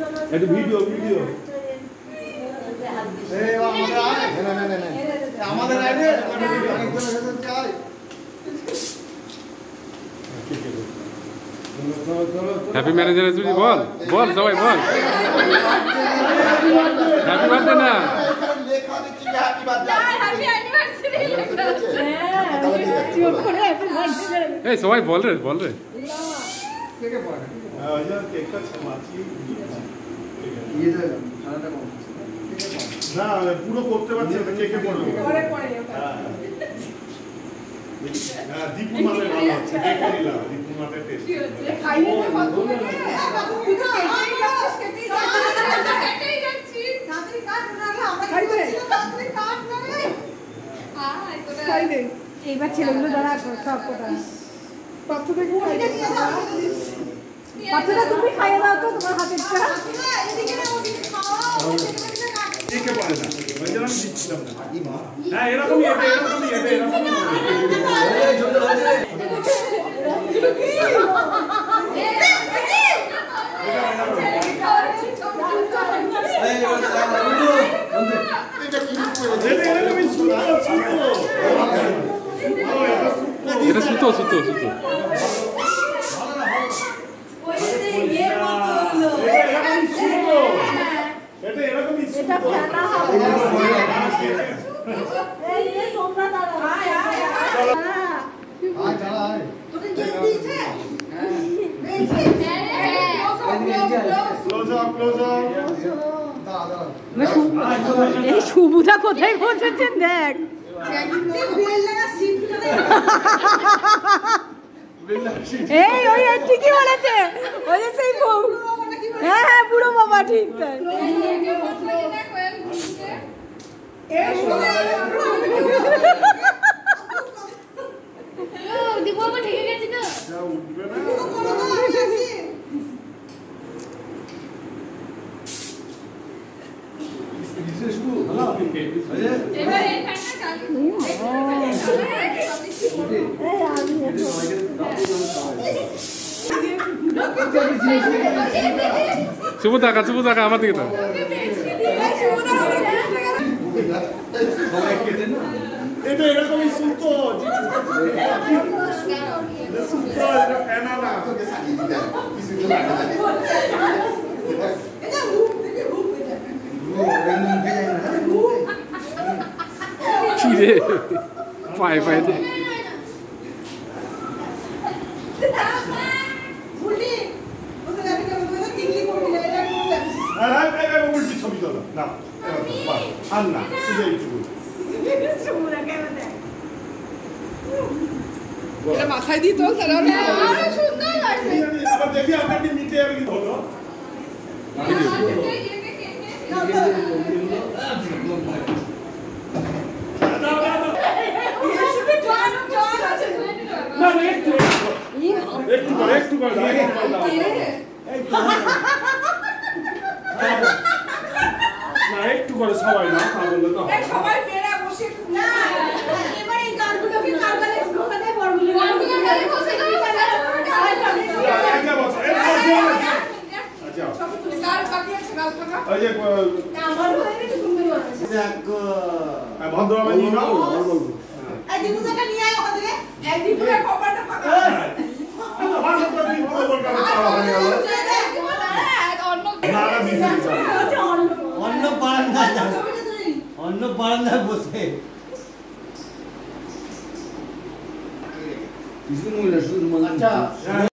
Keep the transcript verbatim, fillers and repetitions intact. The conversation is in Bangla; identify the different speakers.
Speaker 1: এটা ভিডিও ভিডিও
Speaker 2: এই আমাদের আয় না না না না আমাদের আয় রে অনেকজন এসেছে চাই
Speaker 3: হ্যাপি ম্যারেজ অ্যানিভার্সারি বল বল সবাই বল হ্যাপি বার্থডে না
Speaker 2: লেখা দেখি হ্যাপি বার্থডে
Speaker 4: হ্যাপি অ্যানিভার্সারি
Speaker 3: এই সবাই বল রে বল রে
Speaker 2: কে কে পড়ে
Speaker 1: হ্যাঁ ওই যে কেকটা ছামাচ্ছি
Speaker 2: ইয়ে যায় খানাটা কম
Speaker 1: না পুরো করতে পারছি না কেকে পড়বে
Speaker 4: পরে পরে
Speaker 1: হ্যাঁ হ্যাঁ দীপু মাতে ভালো আছে কেকে দিলাম দীপু মাতে টেস্ট
Speaker 4: কি হচ্ছে খাইয়ে দে বাবু তুই তো কেটেই যাচ্ছিস কেটেই যাচ্ছিস কেটেই যাচ্ছিস তাড়াতাড়ি কাট না হলে আমরা খাইতে তাড়াতাড়ি কাট না রে আয় তোরা খাই দে এইবার ছেলেগুলো দাঁড়া সব কথা পাত্র দেখো পাত্রটা তুমি খাইয়ে দাও তো তোমার হাতের চা এদিকে না ওদিকে খাও
Speaker 1: কেকে পড়ে না ওই জন্য আমি দিচ্ছিলাম না হ্যাঁ এরকমই এটা এরকমই এটা এরকমই এই ছোট হচ্ছে
Speaker 3: এটা সুতো সুতো সুতো
Speaker 1: এটা এরকমই
Speaker 4: এটা ফেলা হবে এই এই তোমরা দাঁড়াও আয় আয় আয়
Speaker 2: আয় চল আয়
Speaker 4: তোদের গেট দিয়েছে হ্যাঁ
Speaker 1: ক্লোজ আপ ক্লোজ আপ
Speaker 2: দাঁড়া দাঁড়া
Speaker 5: এই সুবুদা কোথায় পৌঁছেছেন দেখ এই ওই ঠিকই বলেছে ওই যে সেই বউ হ্যাঁ হ্যাঁ বুড়ো বাবা ঠিক তাই
Speaker 3: শুভ থাকা শুভ থাকা আমার দিকে তো
Speaker 1: এটা এরকমই সুতো সুতো এটা ফেনা না
Speaker 3: কি রে পায়ে পায়ে দে
Speaker 1: উল্টি ছবি তোলা না আর না শুধু এইটুকু
Speaker 4: এটা মাথায় দিয়ে তোল তাহলে আরো সুন্দর লাগছে
Speaker 1: আবার দেখি আপনাকে মিটে যাবে কি হলো না একটু একটু করে একটু করে না একটু করে সবাই না তা বললে তো
Speaker 4: সবাই বেড়া বসে না এবার এই গানগুলোকে কালকালে ঢোকাতে বড়গুলো গানগুলো গালে বসে তুমি গালে
Speaker 1: আচ্ছা বসো এই বসো আচ্ছা
Speaker 4: সব তুমি গাল বাকি আছে গাল থাকা
Speaker 1: ওই যে
Speaker 4: আমার হয়ে গেছে তুমি বলছো
Speaker 2: দেখ
Speaker 1: ভদ্রভাবে নিয়ে নাও
Speaker 4: এই দিবুদাকে নিয়ে আয় ওখান থেকে এই দিবুদার কপালটা ফাঁকা
Speaker 1: আমার সাথে তুমি বলো বলটা চালা হয়ে গেল না না দিছি
Speaker 2: অন্য বারান্দায় অন্য বারান্দায় বসে কিছু মহিলা শুধু আচ্ছা